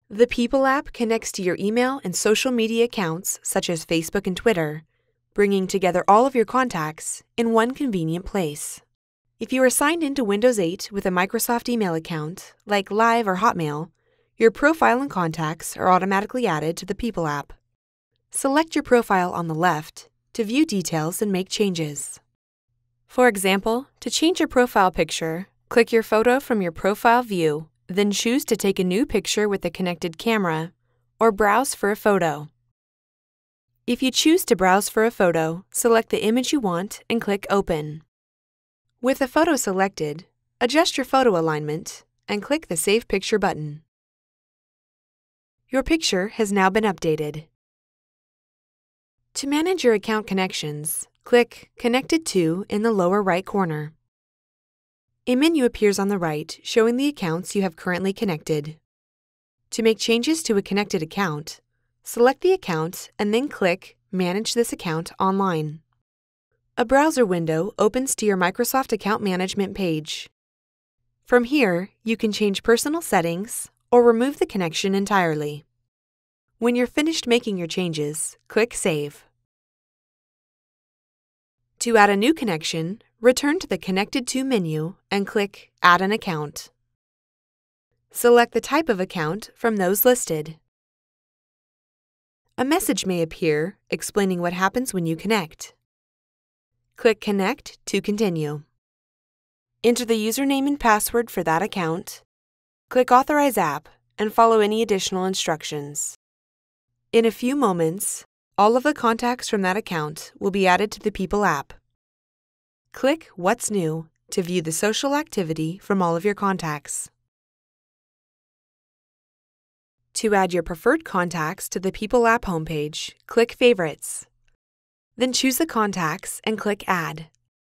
The People app connects to your email and social media accounts such as Facebook and Twitter, bringing together all of your contacts in one convenient place. If you are signed into Windows 8 with a Microsoft email account, like Live or Hotmail, your profile and contacts are automatically added to the People app. Select your profile on the left to view details and make changes. For example, to change your profile picture, click your photo from your profile view, then choose to take a new picture with the connected camera, or browse for a photo. If you choose to browse for a photo, select the image you want and click Open. With the photo selected, adjust your photo alignment and click the Save Picture button. Your picture has now been updated. To manage your account connections, click Connected to in the lower right corner. A menu appears on the right showing the accounts you have currently connected. To make changes to a connected account, select the account and then click Manage this account online. A browser window opens to your Microsoft Account Management page. From here, you can change personal settings or remove the connection entirely. When you're finished making your changes, click Save. To add a new connection, return to the Connected to menu and click Add an account. Select the type of account from those listed. A message may appear explaining what happens when you connect. Click Connect to continue. Enter the username and password for that account. Click Authorize App and follow any additional instructions. In a few moments, all of the contacts from that account will be added to the People app. Click What's New to view the social activity from all of your contacts. To add your preferred contacts to the People app homepage, click Favorites. Then choose the contacts and click Add.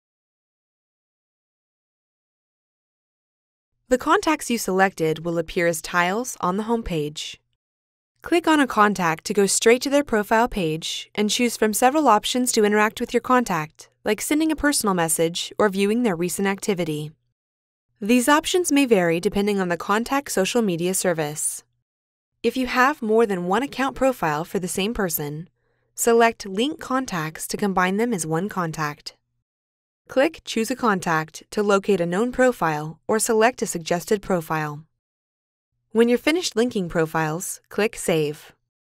The contacts you selected will appear as tiles on the homepage. Click on a contact to go straight to their profile page and choose from several options to interact with your contact, like sending a personal message or viewing their recent activity. These options may vary depending on the contact social media service. If you have more than one account profile for the same person, select Link Contacts to combine them as one contact. Click Choose a Contact to locate a known profile or select a suggested profile. When you're finished linking profiles, click Save.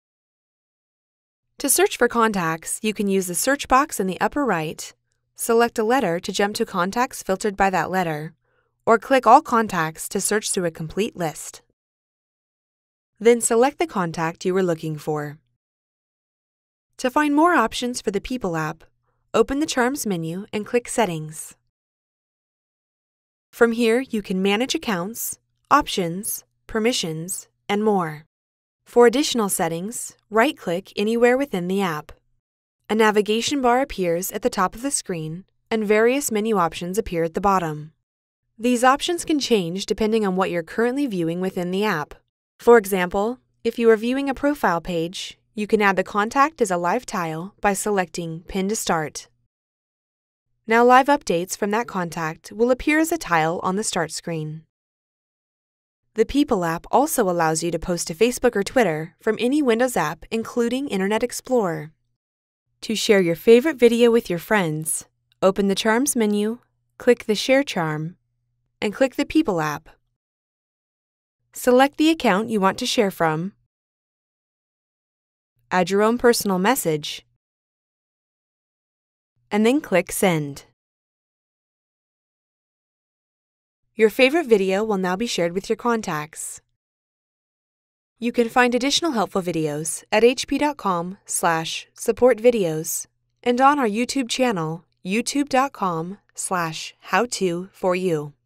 To search for contacts, you can use the search box in the upper right, select a letter to jump to contacts filtered by that letter, or click All Contacts to search through a complete list. Then select the contact you were looking for. To find more options for the People app, open the Charms menu and click Settings. From here, you can manage accounts, options, permissions, and more. For additional settings, right-click anywhere within the app. A navigation bar appears at the top of the screen, and various menu options appear at the bottom. These options can change depending on what you're currently viewing within the app. For example, if you are viewing a profile page, you can add the contact as a live tile by selecting Pin to Start. Now live updates from that contact will appear as a tile on the start screen. The People app also allows you to post to Facebook or Twitter from any Windows app, including Internet Explorer. To share your favorite video with your friends, open the Charms menu, click the Share Charm, and click the People app. Select the account you want to share from, add your own personal message, and then click Send. Your favorite video will now be shared with your contacts. You can find additional helpful videos at hp.com/supportvideos and on our YouTube channel, youtube.com/howto4u.